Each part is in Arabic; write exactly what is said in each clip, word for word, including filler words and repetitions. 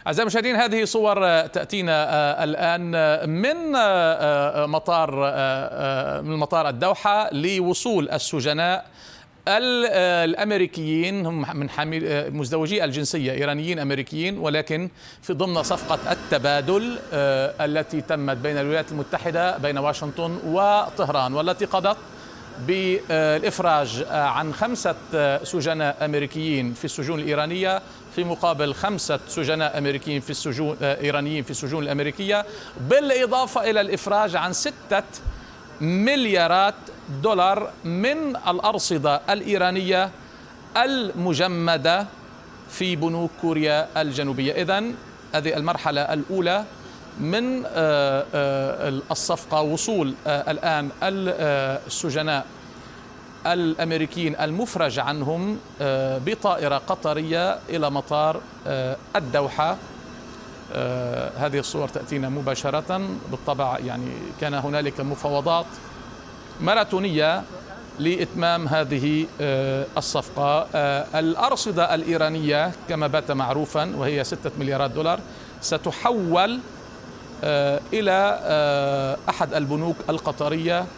أعزائي المشاهدين، هذه صور تأتينا الآن من مطار من مطار الدوحة لوصول السجناء الأمريكيين، هم من حامل مزدوجي الجنسية إيرانيين أمريكيين، ولكن في ضمن صفقة التبادل التي تمت بين الولايات المتحدة بين واشنطن وطهران، والتي قضت بالإفراج عن خمسة سجناء أمريكيين في السجون الإيرانية في مقابل خمسة سجناء أمريكيين في السجون إيرانيين في السجون الأمريكية، بالإضافة إلى الإفراج عن ستة مليارات دولار من الأرصدة الإيرانية المجمدة في بنوك كوريا الجنوبية. إذن هذه المرحلة الأولى من الصفقة، وصول الآن السجناء الأمريكيين المفرج عنهم بطائرة قطرية إلى مطار الدوحة. هذه الصور تأتينا مباشرة. بالطبع يعني كان هنالك مفاوضات ماراثونية لإتمام هذه الصفقة. الأرصدة الإيرانية كما بات معروفا وهي ستة مليارات دولار ستحول إلى أحد البنوك القطرية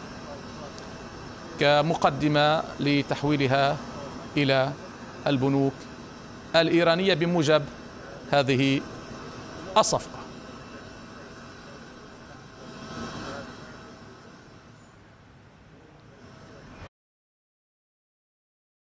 كمقدمة لتحويلها إلى البنوك الإيرانية بموجب هذه الصفقة.